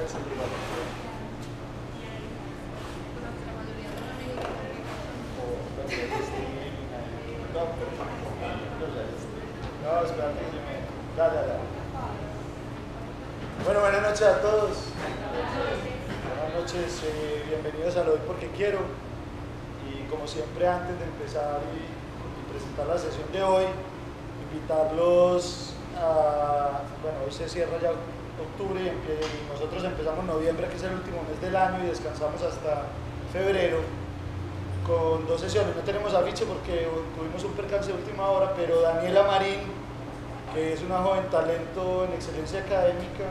Bueno, buenas noches a todos. Buenas noches, bienvenidos a Lo Doy Porque Quiero. Y como siempre, antes de empezar y presentar la sesión de hoy, invitarlos a, bueno, hoy se cierra ya octubre y nosotros empezamos noviembre, que es el último mes del año, y descansamos hasta febrero con 2 sesiones. No tenemos afiche porque tuvimos un percance de última hora, pero Daniela Marín, que es una joven talento en excelencia académica,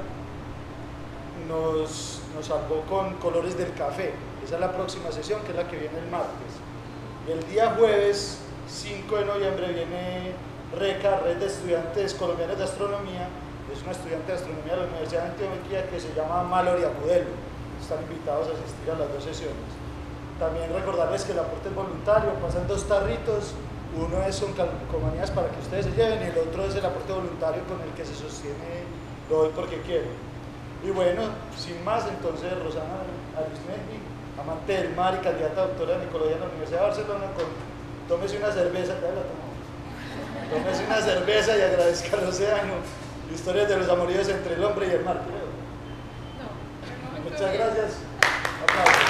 nos salvó con Colores del Café. Esa es la próxima sesión, que es la que viene el martes. Y el día jueves 5 de noviembre viene RECA, Red de Estudiantes Colombianos de Astronomía. Es una estudiante de astronomía de la Universidad de Antioquia que se llama Mallory Agudelo. Están invitados a asistir a las 2 sesiones. También recordarles que el aporte es voluntario, pasan 2 tarritos. Uno son calcomanías para que ustedes se lleven y el otro es el aporte voluntario con el que se sostiene Lo Doy Porque Quiero. Y bueno, sin más, entonces Rosana Arismendi, amante del mar y candidata a doctora en Ecología en la Universidad de Barcelona, tómese una cerveza, ya la tomó. Tómese una cerveza y agradezca al océano. Historias de los amoríos entre el hombre y el mar, creo. No, muchas gracias. Aplausos.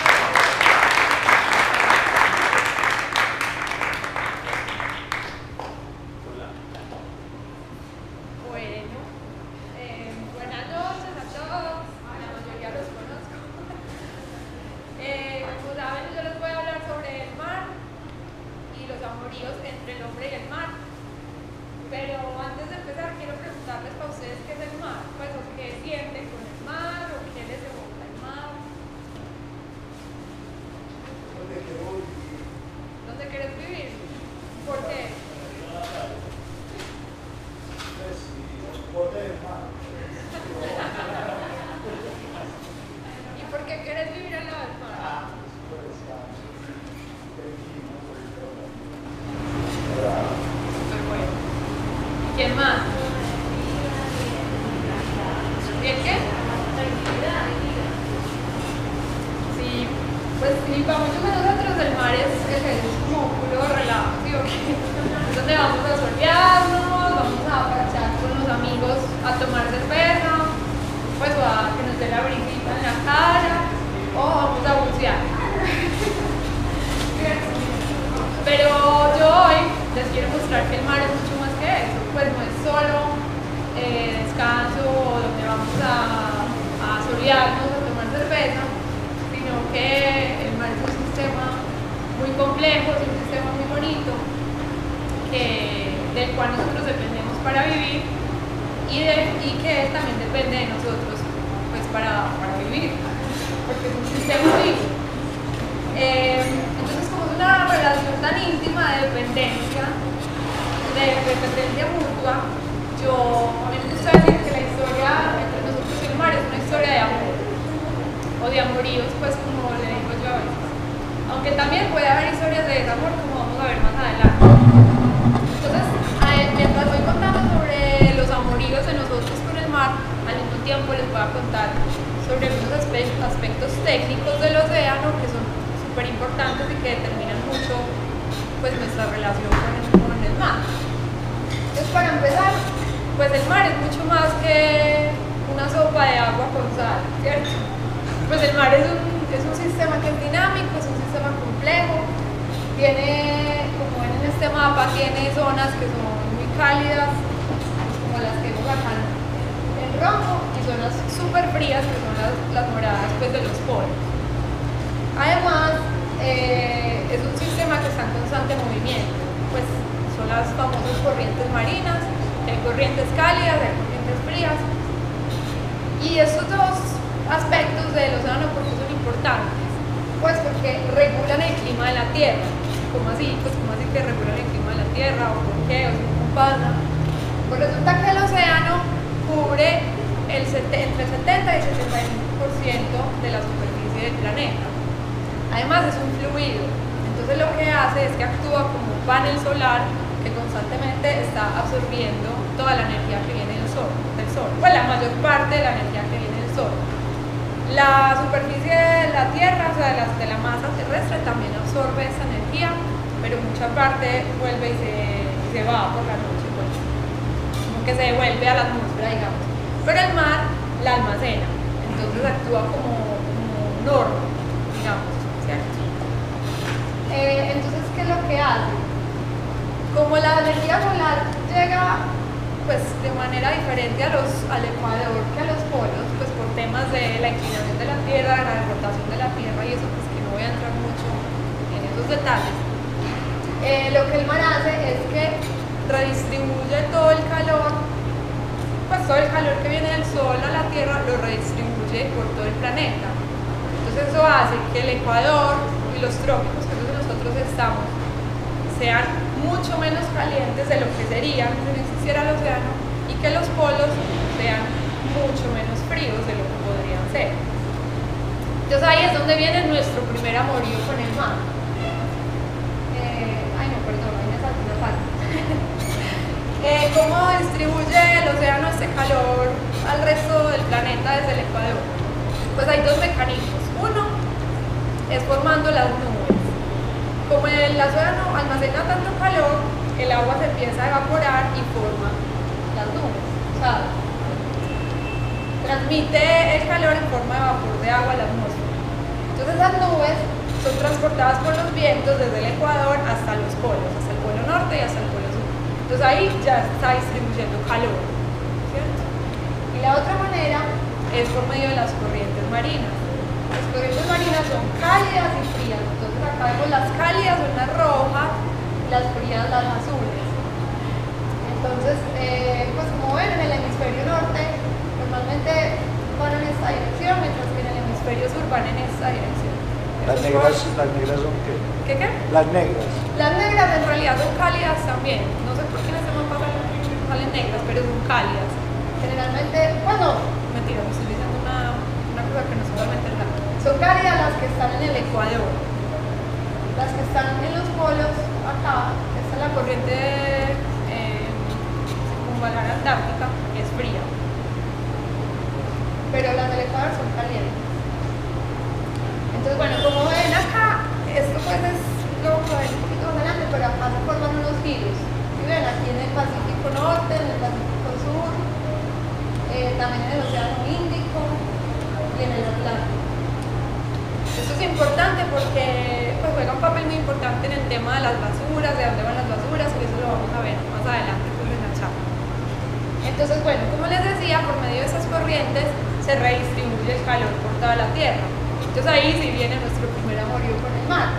¿Quién más? ¿El qué? Sí, pues sí, para muchos de nosotros el mar es como puro relajo, ¿sí o qué? Es donde vamos a solearnos, vamos a parchar con los amigos a tomar cerveza, pues o a que nos dé la brisita en la cara, o vamos a bucear. Pero yo hoy les quiero mostrar que el mar es mucho más que eso, pues no es solo descanso donde vamos a solearnos, a tomar cerveza, sino que el mar es un sistema muy complejo, es un sistema muy bonito, del cual nosotros dependemos para vivir y que también depende de nosotros pues para vivir, porque es un sistema vivo. Entonces, como es una relación tan íntima de dependencia mutua, a mí me gusta decir que la historia entre nosotros y el mar es una historia de amor, o de amoríos, pues como le digo yo a veces. Aunque también puede haber historias de desamor, como vamos a ver más adelante. Entonces, mientras voy contando sobre los amoríos de nosotros con el mar, al mismo tiempo les voy a contar sobre algunos aspectos técnicos del océano que son súper importantes y que determinan mucho pues nuestra relación con el mar. Entonces, para empezar, pues el mar es mucho más que una sopa de agua con sal, ¿cierto? Pues el mar es un sistema que es dinámico, es un sistema complejo, tiene, como ven en este mapa, tiene zonas que son muy cálidas, como las que vemos acá en rojo, y zonas súper frías, que son las moradas pues, de los polos. Además, es un sistema que está en constante movimiento, pues son las famosas corrientes marinas, hay corrientes cálidas, hay corrientes frías, y estos 2 aspectos del océano, ¿por qué son importantes? Pues porque regulan el clima de la Tierra. ¿Cómo así? Pues ¿cómo así que regulan el clima de la Tierra? ¿O por qué? ¿O cómo pasa? Pues resulta que el océano cubre entre 70 y 75% de la superficie del planeta. Además es un fluido, entonces lo que hace es que actúa como un panel solar que constantemente está absorbiendo toda la energía que viene del sol, pues la mayor parte de la energía que viene del sol. La superficie de la Tierra, o sea, de la masa terrestre, también absorbe esa energía, pero mucha parte vuelve y se va por la noche, pues, como que se devuelve a la atmósfera, digamos. Pero el mar la almacena, entonces actúa como un horno, digamos, ¿cierto? Entonces, ¿qué es lo que hace? Como la energía solar llega pues de manera diferente al Ecuador que a los polos, pues por temas de la inclinación de la Tierra, de la rotación de la Tierra y eso, pues que no voy a entrar mucho en esos detalles. Lo que el mar hace es que redistribuye todo el calor, pues todo el calor que viene del Sol a la Tierra lo redistribuye por todo el planeta. Entonces eso hace que el Ecuador y los trópicos, que es donde nosotros estamos, sean mucho menos calientes de lo que serían si no existiera el océano y que los polos sean mucho menos fríos de lo que podrían ser. Entonces ahí es donde viene nuestro primer amorío con el mar. Ay no, perdón, ahí me salté una parte. ¿Cómo distribuye el océano este calor al resto del planeta desde el Ecuador? Pues hay dos mecanismos. Uno es formando las nubes. Como el océano almacena tanto calor, el agua se empieza a evaporar y forma las nubes. O sea, transmite el calor en forma de vapor de agua a la atmósfera. Entonces las nubes son transportadas por los vientos desde el Ecuador hasta los polos, hasta el polo norte y hasta el polo sur. Entonces ahí ya está distribuyendo calor, ¿cierto? Y la otra manera es por medio de las corrientes marinas. Las corrientes marinas son cálidas y frías. Entonces acá vemos las cálidas, son las rojas, y las frías, las azules. Entonces, pues como ven, en el hemisferio norte normalmente van en esta dirección, mientras que en el hemisferio sur van en esta dirección. Las negras son qué? ¿Qué? Las negras. Las negras en realidad son cálidas también. No sé por qué en este mapa salen negras, pero son cálidas. Generalmente, bueno, mentira, me estoy diciendo una cosa que no es totalmente verdad. Son cálidas las que están en el Ecuador. Las que están en los polos, acá, esta es la corriente circunvalar antártica, es fría. Pero las del Ecuador son calientes. Entonces, bueno, como ven acá, esto pues es lo que ven un poquito más adelante, pero acá se forman unos giros. Y ven, aquí en el Pacífico Norte, en el Pacífico Sur, también en el Océano Índico y en el Atlántico. Esto es importante porque pues, juega un papel muy importante en el tema de las basuras, de dónde van las basuras, que eso lo vamos a ver más adelante pues, en la charla. Entonces, bueno, como les decía, por medio de esas corrientes se redistribuye el calor por toda la Tierra. Entonces ahí sí viene nuestro primer amorío con el mar.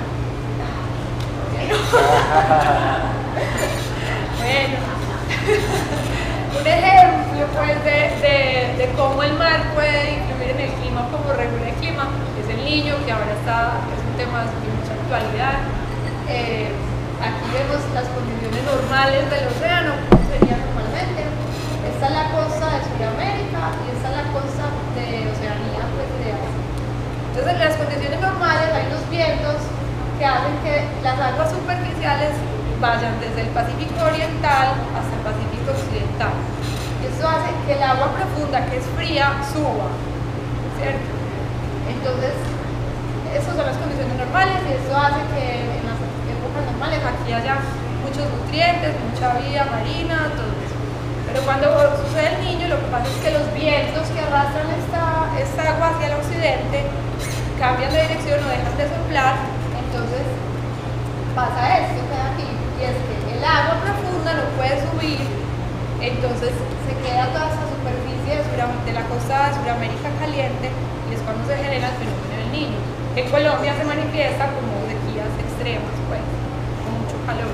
Bueno, un ejemplo pues de cómo el mar puede influir en el clima, cómo regula el clima, es el Niño, que ahora es un tema de mucha actualidad. Aquí vemos las condiciones normales del océano, como sería normalmente. Esta es la costa de Sudamérica y esta es la costa de Oceanía, pues de Asia. Entonces, en las condiciones normales hay unos vientos que hacen que las aguas superficiales vayan desde el Pacífico Oriental hasta el Pacífico Occidental. Y esto hace que el agua profunda, que es fría, suba, ¿cierto? Entonces, esas son las condiciones normales y esto hace que en las épocas normales aquí haya muchos nutrientes, mucha vida marina, todo eso. Pero cuando sucede el Niño, lo que pasa es que los vientos que arrastran esta agua hacia el occidente cambian de dirección o dejan de soplar, entonces pasa esto que hay aquí, y es que el agua profunda no puede subir, entonces se queda toda esa superficie de la costa de Sudamérica caliente y es cuando se genera el fenómeno del Niño, que en Colombia se manifiesta como sequías extremas, pues, con mucho calor.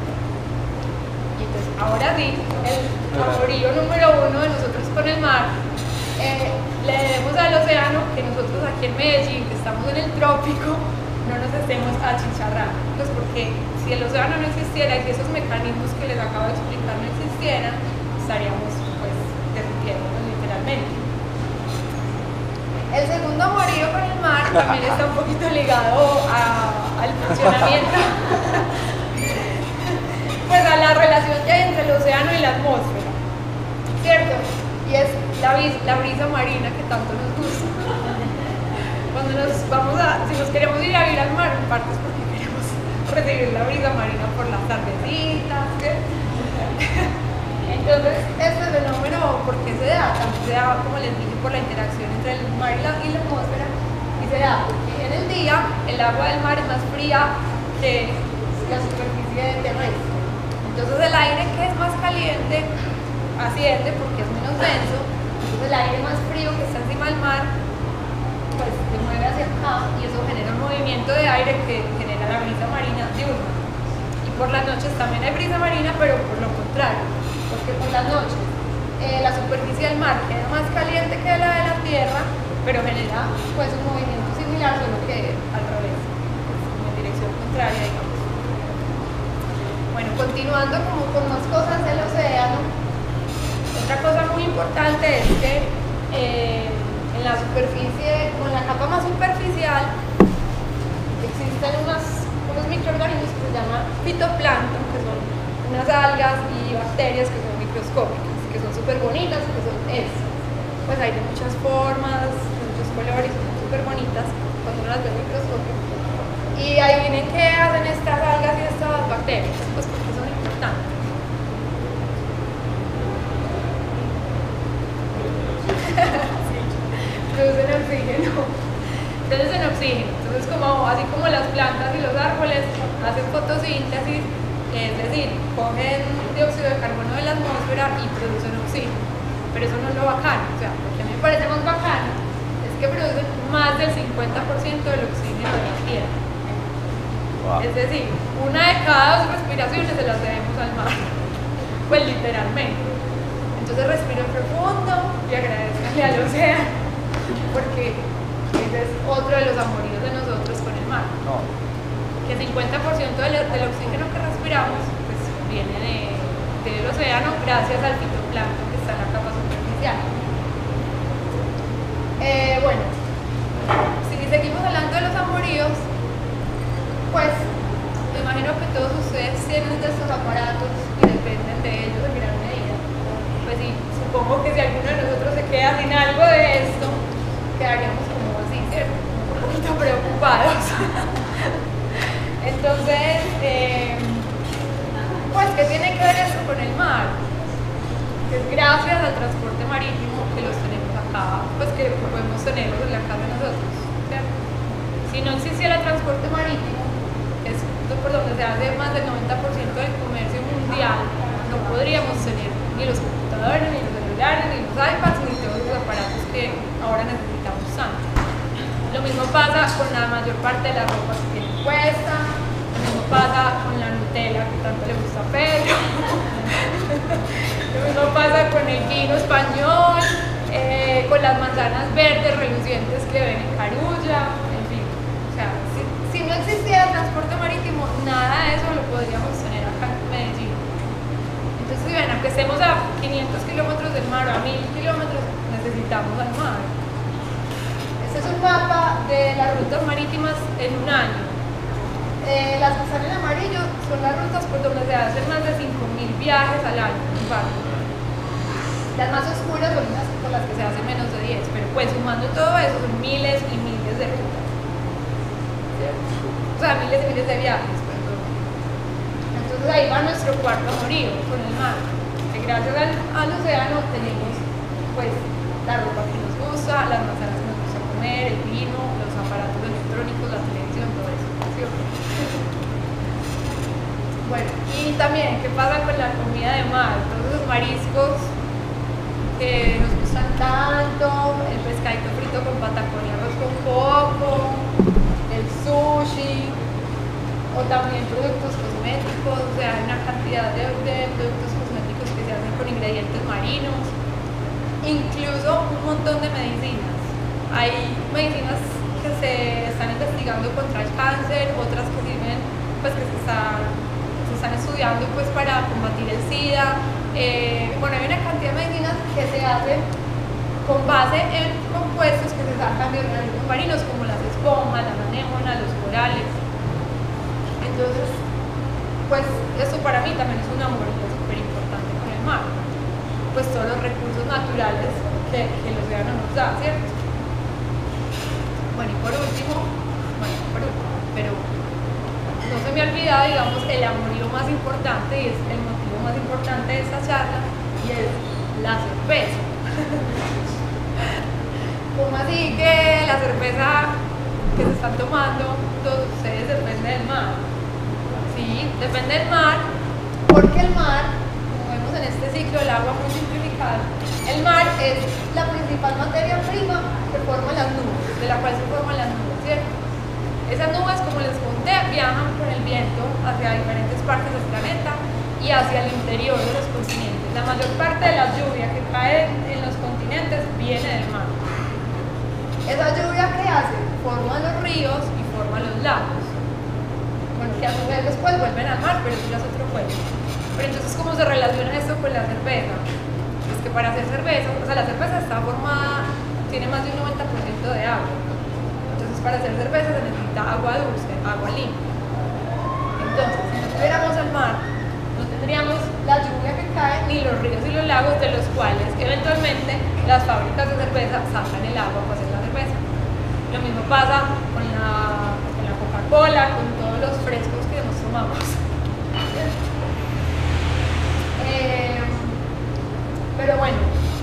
Y entonces, ahora sí, el amorío número 1 de nosotros con el mar, le debemos al océano que nosotros aquí en Medellín, que estamos en el trópico, no nos estemos achicharrando, pues porque si el océano no existiera y si esos mecanismos que les acabo de explicar no existieran, estaríamos pues derritiéndonos literalmente. El segundo amorío con el mar también está un poquito ligado al funcionamiento, pues a la relación que hay entre el océano y la atmósfera, ¿cierto? Y es la brisa marina que tanto nos gusta. cuando si nos queremos ir a vivir al mar, en parte es porque queremos recibir la brisa marina por las tardecitas, ¿sí? Entonces, este fenómeno, ¿por qué se da? También se da, como les dije, por la interacción entre el mar y la atmósfera, y se da porque en el día el agua del mar es más fría que la superficie terrestre. Entonces el aire que es más caliente asciende porque es menos denso, entonces el aire más frío que está encima del mar pues se mueve hacia acá y eso genera un movimiento de aire que genera la brisa marina diurna. Y por las noches también hay brisa marina, pero por lo contrario, porque por las noches la superficie del mar queda más caliente que la de la tierra, pero genera pues un movimiento similar, solo que al revés, en dirección contraria, digamos. Bueno, continuando como con más cosas del océano, otra cosa muy importante es que en la superficie, como en la capa más superficial, existen unos microorganismos que se llaman fitoplancton, que son unas algas y bacterias que son microscópicas, que son súper bonitas, que son estas. Pues hay de muchas formas, de muchos colores, son súper bonitas cuando uno las ve en microscopio. Y adivinen qué hacen estas algas y estas bacterias, pues porque son importantes. Producen oxígeno. Producen oxígeno. Entonces, así como las plantas y los árboles hacen fotosíntesis, es decir, cogen dióxido de carbono de la atmósfera y producen oxígeno. Pero eso no es lo bacano. O sea, lo que me parece más bacano es que producen más del 50% del oxígeno de la Tierra. Wow. Es decir, una de cada 2 respiraciones se las debemos al mar. Pues literalmente. Entonces respiren profundo y agradezcanle al océano, porque ese es otro de los amoríos de nosotros con el mar. No. Que 50% del oxígeno que respiramos pues, viene del océano gracias al fitoplancton que está en la capa superficial. Bueno, si seguimos hablando de los amoríos, pues me imagino que todos ustedes tienen de estos aparatos y dependen de ellos en gran medida. Pues sí, supongo que si alguno de nosotros se queda sin algo de esto, quedaríamos como así, ¿cierto? Un poquito preocupados. Entonces, pues, ¿qué tiene que ver esto con el mar? Que es gracias al transporte marítimo que los tenemos acá, pues que podemos tenerlos en la casa de nosotros, ¿cierto? Si no existiera el transporte marítimo, que es por donde se hace más del 90% del comercio mundial, no podríamos tener ni los computadores, ni los celulares, ni los iPads, ni todos los aparatos que ahora necesitamos tanto. Lo mismo pasa con la mayor parte de la ropa que tienen puesta, lo mismo pasa con la Nutella que tanto le gusta a Pedro, lo mismo pasa con el vino español, con las manzanas verdes relucientes que ven en Carulla, en fin. O sea, si no existiera el transporte marítimo, nada de eso lo podríamos tener acá en Medellín. Entonces, si ven, aunque estemos a 500 kilómetros del mar o a 1000 kilómetros, necesitamos al mar. Este es un mapa de las rutas marítimas en un año. Las que están en amarillo son las rutas por donde se hacen más de 5.000 viajes al año en barco. Las más oscuras son las por las que se hacen menos de 10, pero pues sumando todo eso son miles y miles de rutas. O sea, miles y miles de viajes, perdón. Entonces ahí va nuestro cuarto amorío con el mar. Que gracias al océano tenemos pues la ropa que nos gusta, las manzanas que nos gusta comer, el vino, los aparatos electrónicos, la televisión, todo eso. ¿Sí? Bueno, y también, ¿qué pasa con la comida de mar? Todos esos mariscos que nos gustan tanto, el pescadito frito con pataconia, arroz con coco, el sushi, o también productos cosméticos. O sea, hay una cantidad de productos cosméticos que se hacen con ingredientes marinos, incluso un montón de medicinas. Hay medicinas que se están investigando contra el cáncer, otras que sirven, pues que se están estudiando pues para combatir el SIDA. Bueno, hay una cantidad de medicinas que se hacen con base en compuestos que se sacan de organismos marinos, como las esponjas, la anémona, los corales. Entonces, pues esto para mí también es un amorío súper importante con el mar. Pues todos los recursos naturales que el océano nos da, ¿cierto? Bueno, y por último, pero no se me olvida, digamos, el amorío más importante y es el motivo más importante de esta charla, y es la cerveza. ¿Cómo así que la cerveza que se están tomando todos ustedes depende del mar? Sí, depende del mar, porque el mar, como vemos en este ciclo del agua muy simplificado, el mar es la principal materia prima que forma las nubes, de la cual se forman las nubes, ¿cierto? Esas nubes, como les conté, viajan con el viento hacia diferentes partes del planeta y hacia el interior de los continentes. La mayor parte de la lluvia que cae en los continentes viene del mar. Esa lluvia, ¿qué hace? Forma los ríos y forma los lagos. Bueno, que a su vez después vuelven al mar, pero eso ya es otro juego. Pero entonces, ¿cómo se relaciona esto con la cerveza? Pues que para hacer cerveza, o sea, la cerveza está formada, tiene más de un 90% de agua. Entonces, para hacer cerveza se necesita agua dulce, agua limpia. Entonces, si no tuviéramos el mar, no tendríamos la lluvia que cae, ni los ríos y los lagos, de los cuales eventualmente las fábricas de cerveza sacan el agua para hacer la cerveza. Lo mismo pasa con la Coca-Cola, con todos los frescos que nos tomamos. Pero bueno,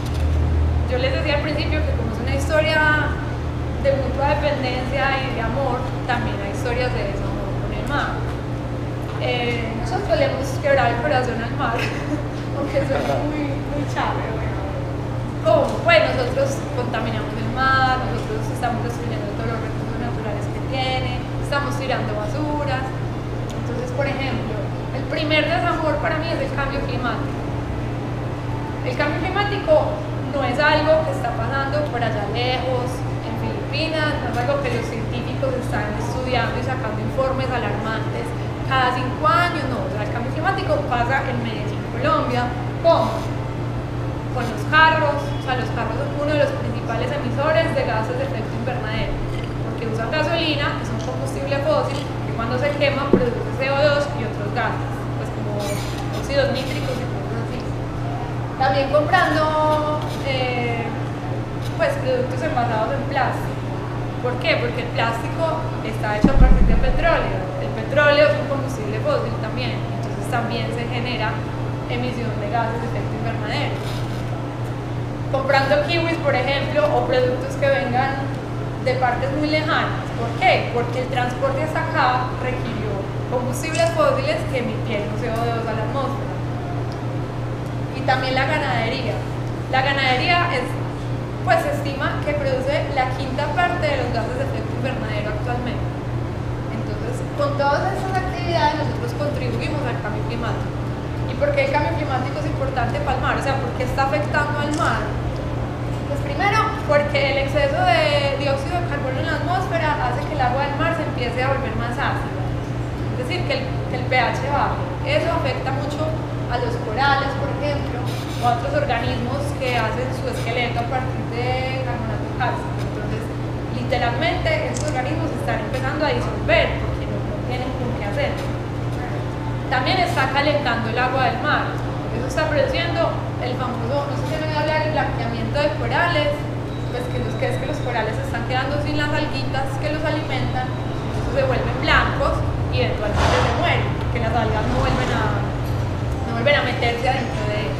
yo les decía al principio que como es una historia de mutua dependencia y de amor, también hay historias de desamor con el mar. Nosotros le hemos quebrado el corazón al mar, porque eso es muy chévere. ¿Cómo? Pues nosotros contaminamos el mar, nosotros estamos destruyendo todos los recursos naturales que tiene, estamos tirando basuras. Entonces, por ejemplo, el primer desamor para mí es el cambio climático. El cambio climático no es algo que está pasando por allá lejos, en Filipinas, no es algo que los científicos están estudiando y sacando informes alarmantes cada 5 años, no. O sea, el cambio climático pasa en Medellín, Colombia. ¿Cómo? Con los carros. O sea, los carros son uno de los principales emisores de gases de efecto invernadero, porque usan gasolina, que es un combustible fósil, que cuando se quema produce CO2 y otros gases, pues como óxidos nítricos y cosas así. También comprando pues productos envasados en plástico. ¿Por qué? Porque el plástico está hecho a partir de petróleo. El petróleo es un combustible fósil también, entonces también se genera emisión de gases de efecto invernadero. Comprando kiwis, por ejemplo, o productos que vengan de partes muy lejanas. ¿Por qué? Porque el transporte hasta acá requirió combustibles fósiles que emitieron CO2 a la atmósfera. Y también la ganadería. La ganadería pues se estima que produce la 1/5 parte de los gases de efecto invernadero actualmente. Entonces, con todas estas actividades nosotros contribuimos al cambio climático. ¿Y por qué el cambio climático es importante para el mar? O sea, ¿por qué está afectando al mar? Pues primero, porque el exceso de dióxido de carbono en la atmósfera hace que el agua del mar se empiece a volver más ácida. Es decir, que el pH baje. Eso afecta mucho a los corales, por ejemplo, o a otros organismos que hacen su esqueleto a partir de carbonato cálcico. Entonces, literalmente, estos organismos están empezando a disolver porque no tienen con qué hacer. También está calentando el agua del mar. Eso está produciendo el famoso, no sé si me voy a hablar, el blanqueamiento de corales, pues que los corales se están quedando sin las alguitas que los alimentan, entonces se vuelven blancos y eventualmente se mueren, porque las algas no vuelven a meterse adentro de ellos.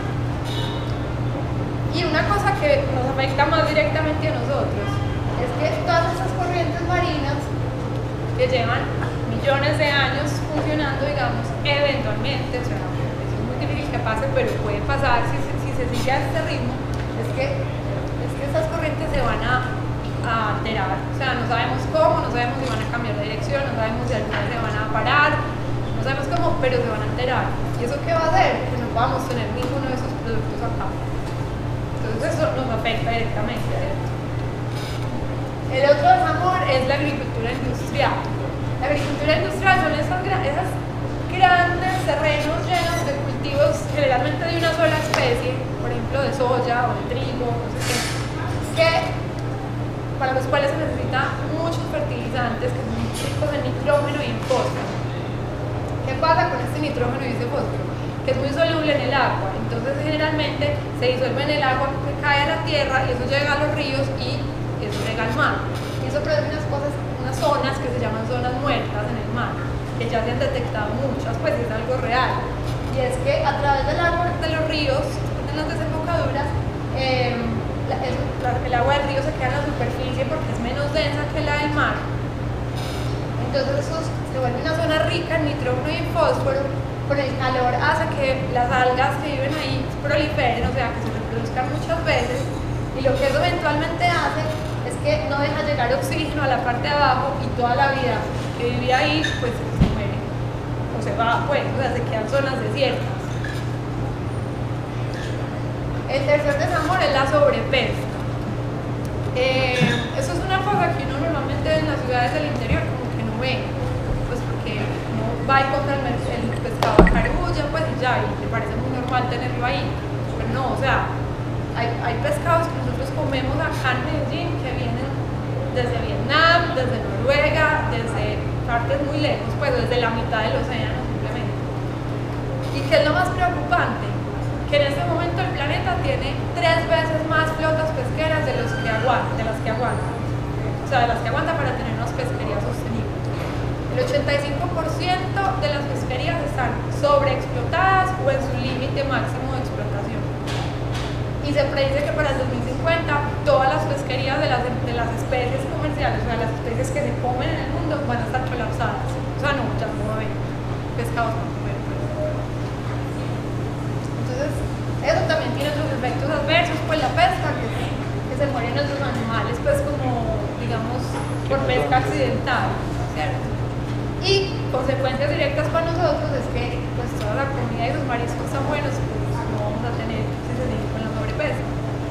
Y una cosa que nos afecta más directamente a nosotros es que todas estas corrientes marinas que llevan millones de años funcionando, digamos, eventualmente, o sea, eso es muy difícil que pase, pero puede pasar si se sigue a este ritmo, es que estas corrientes se van a alterar, o sea, no sabemos cómo, no sabemos si van a cambiar de dirección, no sabemos si algunas se van a parar, no sabemos cómo, pero se van a alterar. ¿Y eso qué va a hacer? Que no podamos tener ninguno de esos productos acá. Entonces eso nos afecta directamente, ¿cierto? El otro desamor es la agricultura industrial. La agricultura industrial son esos grandes terrenos llenos de cultivos generalmente de una sola especie, por ejemplo de soya o de trigo, no sé qué, para los cuales se necesita muchos fertilizantes que son ricos en nitrógeno y en fósforo. ¿Qué pasa con este nitrógeno y ese fósforo? Que es muy soluble en el agua, entonces generalmente se disuelve en el agua que cae a la tierra y eso llega a los ríos y eso llega al mar. Y se producen unas zonas que se llaman zonas muertas en el mar, que ya se han detectado muchas, pues es algo real. Y es que a través del agua de los ríos, en las desembocaduras, el agua del río se queda en la superficie porque es menos densa que la del mar. Entonces eso se vuelve una zona rica en nitrógeno y en fósforo. Con el calor hace que las algas que viven ahí proliferen, o sea, que se reproduzcan muchas veces. Y lo que eso eventualmente hace es que no deja llegar oxígeno a la parte de abajo y toda la vida que vivía ahí pues se muere o se va, pues, o sea, se quedan zonas desiertas. El tercer desamor es la sobrepesca. Eso es una cosa que uno normalmente en las ciudades del interior como que no ve, pues porque uno va y compra el pescado a Carulla, pues y ya, y le parece muy normal tenerlo ahí, pero no, o sea, hay pescados que nosotros comemos acá en Medellín que vienen desde Vietnam, desde Noruega, desde partes muy lejos, pues desde la mitad del océano simplemente. ¿Y qué es lo más preocupante? Que en este momento el planeta tiene 3 veces más flotas pesqueras de las que aguanta. O sea, de las que aguanta para tener unas pesquerías sostenibles. El 85% de las pesquerías están sobreexplotadas o en su límite máximo de explotación. Y se predice que para el 2050 todas las pesquerías de las especies comerciales, o sea, las especies que se comen en el mundo, van a estar colapsadas. O sea, no, ya no va a haber pescados para comer. Entonces, eso también tiene otros efectos adversos, pues la pesca, que se mueren otros animales, pues como, digamos, por pesca accidental, ¿cierto? Y consecuencias directas para nosotros es que pues toda la comida y los mariscos tan buenos pues no vamos a tener si se sigue con la sobrepesca.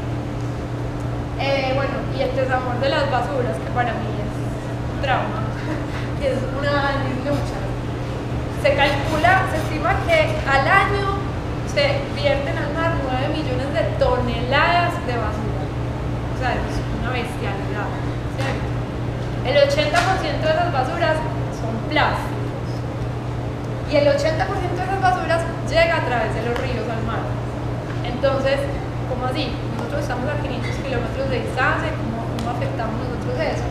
Bueno, y el desamor de las basuras, que para mí es un trauma, que es una lucha. Se estima que al año se vierten al mar 9 millones de toneladas de basura. O sea, es una bestialidad, ¿cierto? El 80% de esas basuras son plásticos. Y el 80% de esas basuras llega a través de los ríos al mar. Entonces, ¿cómo así? Nosotros estamos a 500 kilómetros de distancia, ¿cómo afectamos nosotros eso?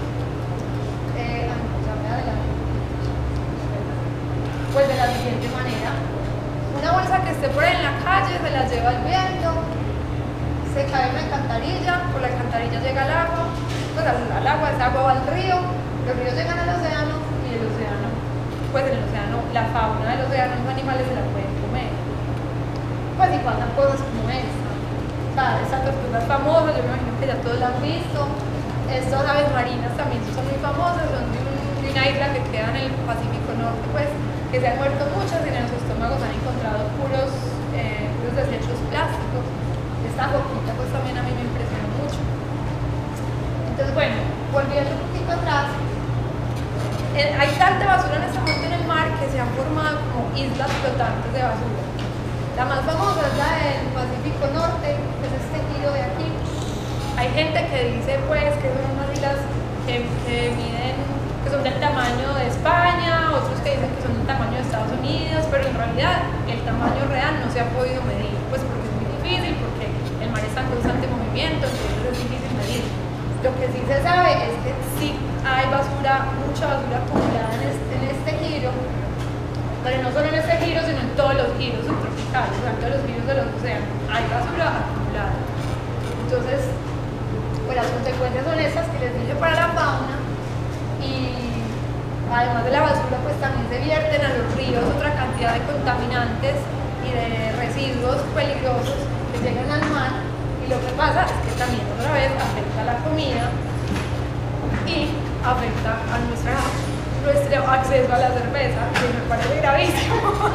Pues de la siguiente manera. Una bolsa que esté por ahí en la calle se la lleva el viento, se cae en una alcantarilla, por la alcantarilla llega el agua, pues al agua, esa agua va al río, los ríos llegan al océano y el océano, pues en el océano, la fauna del océano, los animales se la pueden comer. Pues y pasan cosas como esta. O sea, esta tortuga es famosa, yo me imagino que ya todos la han visto. Estas aves marinas también son muy famosas, son de una isla que queda en el Pacífico Norte, pues, que se han muerto muchas y en los estómagos han encontrado puros desechos plásticos. Esta boquita pues también a mí me impresionó mucho. Entonces bueno, volviendo un poquito atrás, hay tanta basura en este momento en el mar que se han formado como islas flotantes de basura. La más famosa es la del Pacífico Norte, que es este giro de aquí. Hay gente que dice pues que son unas islas que miden, que son del tamaño de España, otros que dicen que son del tamaño de Estados Unidos, pero en realidad el tamaño real no se ha podido medir, pues porque es muy difícil, porque el mar está en constante movimiento, entonces es difícil medir. Lo que sí se sabe es que sí hay basura, mucha basura acumulada en este giro, pero no solo en este giro, sino en todos los giros subtropicales, o sea, en todos los giros de los océanos, hay basura acumulada. Entonces, pues las consecuencias son estas que les dije para la fauna. Y además de la basura pues también se vierten a los ríos otra cantidad de contaminantes y de residuos peligrosos que llegan al mar, y lo que pasa es que también otra vez afecta a la comida y afecta a nuestro acceso a la cerveza, que me parece gravísimo.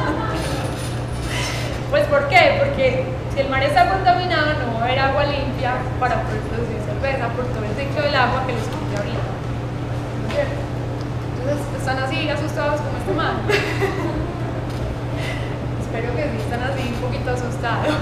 Pues ¿por qué? Porque si el mar está contaminado no va a haber agua limpia para poder producir cerveza por todo el ciclo del agua que les conté ahorita. Entonces, ¿están así asustados como este man? Espero que sí están así un poquito asustados.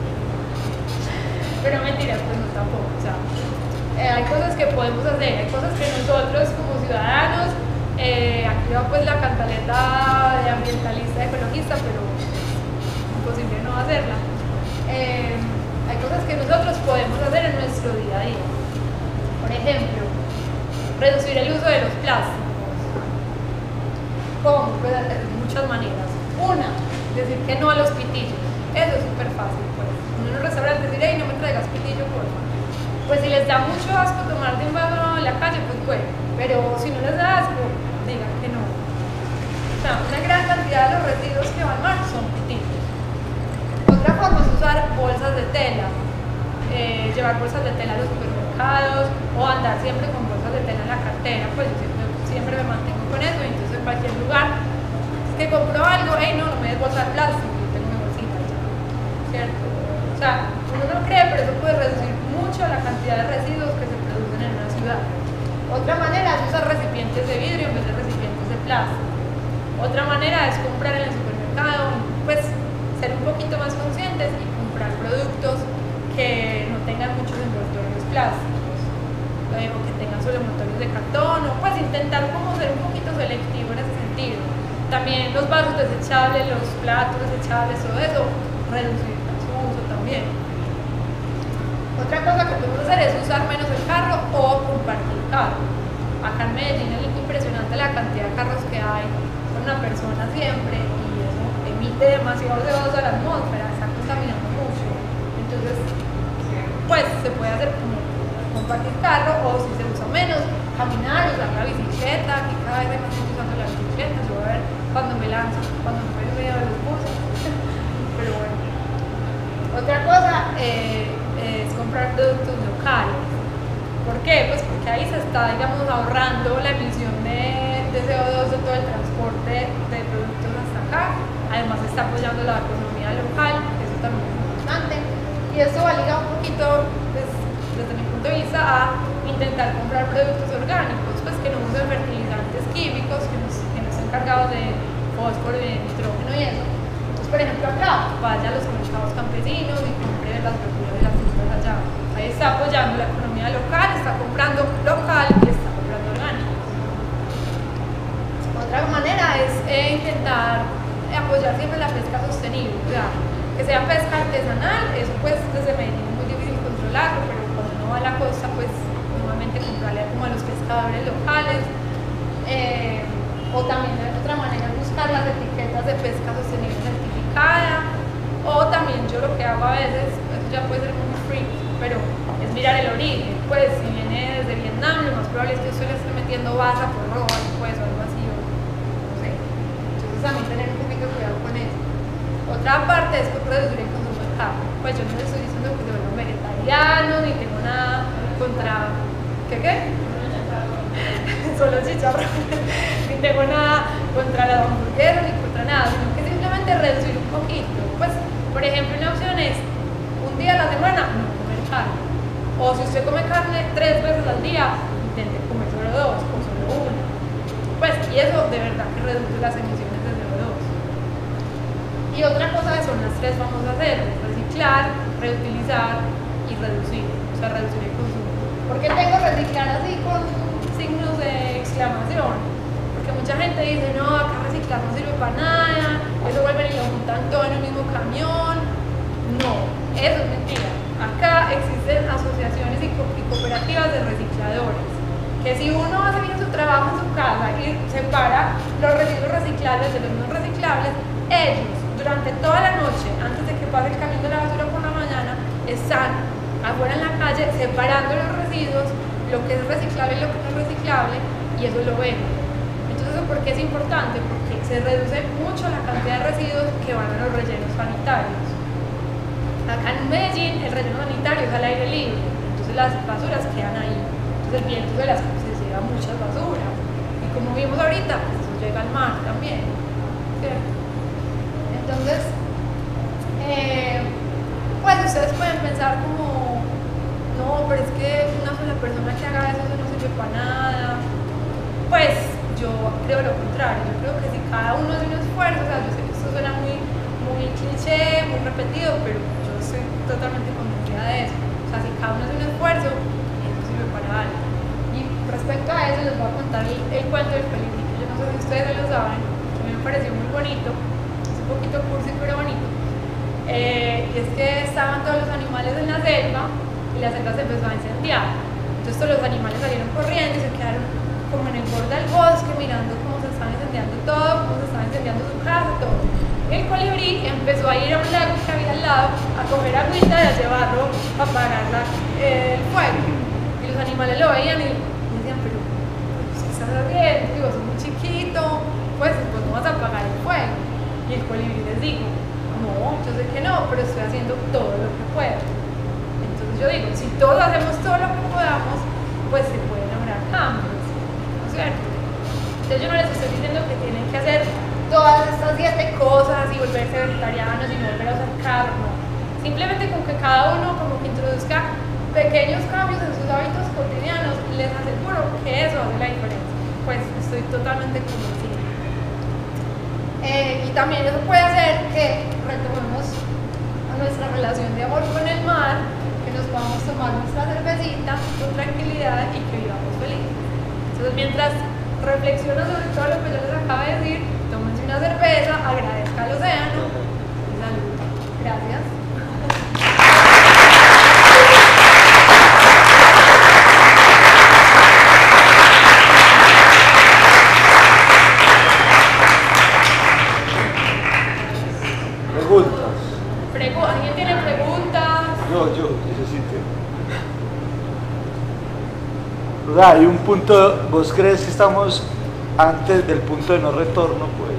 Pero mentiras, pues no tampoco. O sea, hay cosas que podemos hacer, hay cosas que nosotros como ciudadanos, aquí va pues la cantaleta de ambientalista, ecologista, pero imposible no hacerla. Hay cosas que nosotros podemos hacer en nuestro día a día. Por ejemplo, Reducir el uso de los plásticos. ¿Cómo? Pues de muchas maneras. Una, decir que no a los pitillos. Eso es súper fácil, pues. Uno en un restaurante decir, hey, no me traigas pitillo, porfa. Pues si les da mucho asco tomar de un vaso en la calle, pues bueno. Pero si no les da asco, digan que no. O sea, una gran cantidad de los residuos que van mal son pitillos. Otra forma es usar bolsas de tela. Llevar bolsas de tela a los supermercados o andar siempre con bolsas de tela en la cartera. Pues yo siempre me mantengo con eso, y entonces en cualquier lugar que compro algo, hey, no me des bolsa de plástico, yo tengo mi bolsita ya, ¿cierto? O sea, uno no cree, pero eso puede reducir mucho la cantidad de residuos que se producen en una ciudad. Otra manera es usar recipientes de vidrio en vez de recipientes de plástico. Otra manera es comprar en el supermercado, pues ser un poquito más conscientes y comprar productos que no tengan muchos envoltorios plásticos, o que tengan solo envoltorios de cartón, o pues intentar como ser un poquito selectivo en ese sentido. También los vasos desechables, los platos desechables, todo eso, reducir su uso también. Otra cosa que podemos hacer es usar menos el carro o compartir carro. Acá en Medellín es impresionante la cantidad de carros que hay con una persona siempre, y eso emite demasiado CO2 a la atmósfera, está contaminando mucho. Entonces, pues se puede hacer como compartir carro, o si se usa menos, caminar, usar la bicicleta, que cada vez hay más gente usando la bicicleta. Yo voy a ver cuando me lanzo, cuando me voy en medio de los buses. Pero bueno. Otra cosa es comprar productos locales. ¿Por qué? Pues porque ahí se está, digamos, ahorrando la emisión de CO2 de todo el transporte de productos hasta acá. Además se está apoyando la economía local, eso también es importante. Y eso va ligado un poquito, pues, desde mi punto de vista, a intentar comprar productos orgánicos, pues que no usen fertilizantes químicos, que no estén cargados de fósforo y de nitrógeno y eso. Entonces, por ejemplo, acá, vaya a los mercados campesinos y compre las verduras y las frutas allá. Ahí está apoyando la economía local, está comprando local y está comprando orgánico. Otra manera es intentar apoyar siempre la pesca sostenible, o sea, que sea pesca artesanal. Eso pues desde Medellín es muy difícil controlarlo, pero cuando uno va a la costa, pues normalmente comprarle como a los pescadores locales. O también de otra manera buscar las etiquetas de pesca sostenible certificada. O también yo lo que hago a veces, eso ya puede ser muy freak, pero es mirar el origen. Pues si viene desde Vietnam, lo más probable es que usted le esté metiendo baza por robar, pues, o algo así, o no sé. Entonces también tener un poquito de cuidado con eso. Otra parte es reducir el consumo de carne. Pues yo no les estoy diciendo que se vuelvan vegetarianos, ni tengo nada contra... ¿Qué? Solo chicharrón. Ni tengo nada contra las hamburguesas, ni contra nada, sino que simplemente reducir un poquito. Pues, por ejemplo, una opción es un día a la semana no comer carne. O si usted come carne 3 veces al día, intente comer solo 2 o solo 1. Pues, y eso de verdad que reduce las emisiones de CO2. Y otra cosa que son las 3 vamos a hacer: reciclar, reutilizar y reducir. O sea, reducir el consumo. ¿Por qué tengo reciclar así con signos de exclamación? Porque mucha gente dice, no, acá reciclar no sirve para nada, eso vuelven y lo montan todo en el mismo camión. No, eso es mentira. Acá existen asociaciones y cooperativas de recicladores, que si uno hace bien su trabajo en su casa y separa los residuos reciclables de los no reciclables, ellos durante toda la noche, antes de que pase el camión de la basura por la mañana, están afuera en la calle separando los residuos, lo que es reciclable y lo que no es reciclable, y eso lo ven. Entonces, ¿por qué es importante? Porque se reduce mucho la cantidad de residuos que van a los rellenos sanitarios. Acá en Medellín el relleno sanitario es al aire libre, entonces las basuras quedan ahí. Entonces el viento de las cruces lleva muchas basuras, y como vimos ahorita, pues eso llega al mar también, ¿cierto? Entonces, pues ustedes pueden pensar como, no, pero es que una sola persona que haga eso no sirve para nada. Pues yo creo lo contrario. Yo creo que si cada uno hace un esfuerzo, o sea, yo sé que esto suena muy cliché, muy repetido, pero yo estoy totalmente convencida de eso. O sea, si cada uno hace un esfuerzo, eso sirve para algo. Y respecto a eso les voy a contar el cuento del colibrí, que yo no sé si ustedes lo saben, que me pareció muy bonito, es un poquito cursi pero bonito. Y es que estaban todos los animales en la selva y la selva se empezó a incendiar. Entonces todos los animales salieron corriendo y se quedaron como en el borde del bosque mirando cómo se estaba incendiando todo, cómo se estaba incendiando su casa, todo. El colibrí empezó a ir a un lago que había al lado a coger agüita y a llevarlo a apagar el fuego. Y los animales lo veían y decían, pero ¿qué estás haciendo? Digo, sos muy chiquito, pues no vas a apagar el fuego. Y el colibrí les dijo, no, yo sé que no, pero estoy haciendo todo lo que puedo. Entonces yo digo, si todos hacemos todo lo que podamos, pues se pueden lograr cambios, ¿no es cierto? Entonces yo no les estoy diciendo que tienen que hacer todas estas 7 cosas y volverse vegetarianos y no volver a usar carne, no. Simplemente con que cada uno como que introduzca pequeños cambios en sus hábitos cotidianos, les aseguro que eso hace la diferencia. Pues estoy totalmente convencida. Y también eso puede hacer que retomemos a nuestra relación de amor con el mar, que nos podamos tomar nuestra cervecita con tranquilidad y que vivamos felices. Entonces mientras reflexiona sobre todo lo que yo les acabo de decir, tómense una cerveza, agradezca al océano y salud. Gracias. Preguntas. ¿Alguien tiene preguntas? Yo, necesito. O sea, hay un punto, ¿vos crees que estamos antes del punto de no retorno, pues?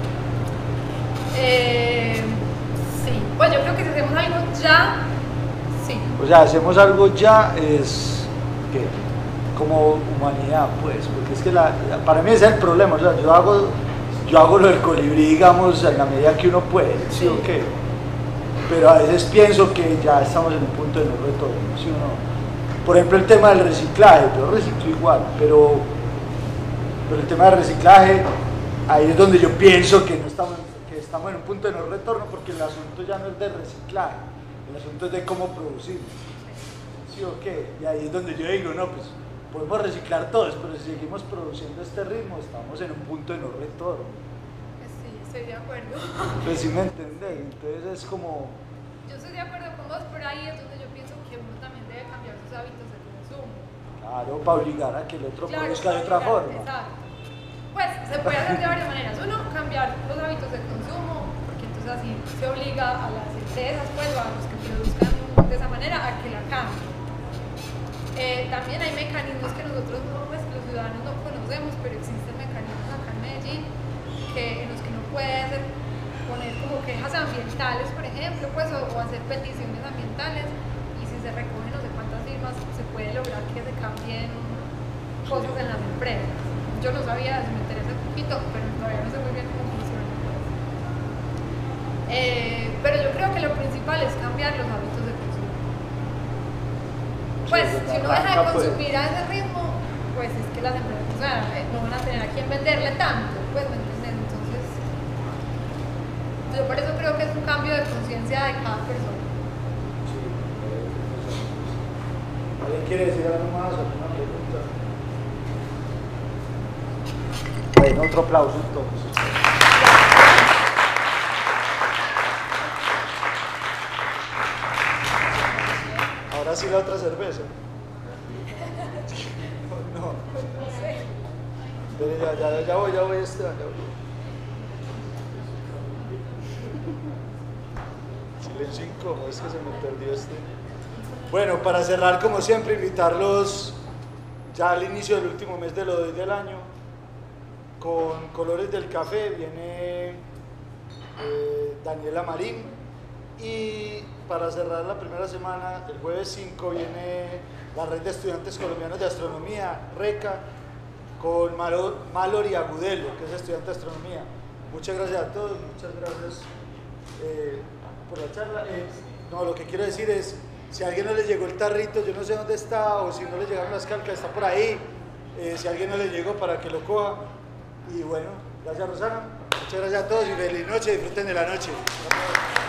Sí, pues yo creo que si hacemos algo ya, sí. O sea, hacemos algo ya es que como humanidad, pues, porque es que para mí ese es el problema. O sea, yo hago lo del colibrí, digamos, en la medida que uno puede, ¿sí o qué? Pero a veces pienso que ya estamos en un punto de no retorno, ¿sí o no? Por ejemplo, el tema del reciclaje, yo reciclo igual, pero el tema del reciclaje, ahí es donde yo pienso que estamos en un punto de no retorno, porque el asunto ya no es de reciclaje, el asunto es de cómo producir, ¿sí o qué? Y ahí es donde yo digo, no, pues podemos reciclar todos, pero si seguimos produciendo este ritmo, estamos en un punto de no retorno. Sí, estoy de acuerdo. Pues sí me entendés, entonces es como... Yo estoy de acuerdo con vos, pero ahí es donde yo pienso que uno también debe cambiar sus hábitos de consumo. Claro, para obligar a que el otro Claro, produzca de otra forma. Exacto. Pues se puede hacer de varias maneras. Uno, cambiar los hábitos de consumo, porque entonces así se obliga a las empresas, pues, o a los que produzcan de esa manera, a que la cambien. También hay mecanismos que nosotros no, pues, los ciudadanos no conocemos, pero existen mecanismos acá en Medellín en los que uno puede poner como quejas ambientales, por ejemplo, pues, o hacer peticiones ambientales, y si se recogen no sé cuántas firmas, se puede lograr que se cambien cosas en las empresas. Yo no sabía, me interesa un poquito, pero todavía no sé muy bien cómo funciona. Pero yo creo que lo principal es cambiar los hábitos de consumo. Pues si uno deja de consumir a ese ritmo, pues es que las empresas, o sea, no van a tener a quién venderle tanto, pues, ¿me entiendes? Entonces, yo por eso creo que es un cambio de conciencia de cada persona. ¿Alguien quiere decir algo más o alguna pregunta? Bueno, otro aplauso entonces. Ahora sí la otra cerveza. No. Pero ya voy, ya voy. Silencio incómodo, es que se me perdió este. Bueno, para cerrar, como siempre, invitarlos ya al inicio del último mes de lo de hoy del año. Con Colores del Café viene Daniela Marín, y para cerrar la primera semana, el jueves 5 viene la Red de Estudiantes Colombianos de Astronomía, RECA, con Mallory Agudelo, que es estudiante de astronomía. Muchas gracias a todos, muchas gracias por la charla. No, lo que quiero decir es, si a alguien no le llegó el tarrito, yo no sé dónde está, o si no le llegaron las calcas, está por ahí. Si a alguien no le llegó, para que lo coja. Y bueno, gracias Rosana, muchas gracias a todos y feliz noche, disfruten de la noche.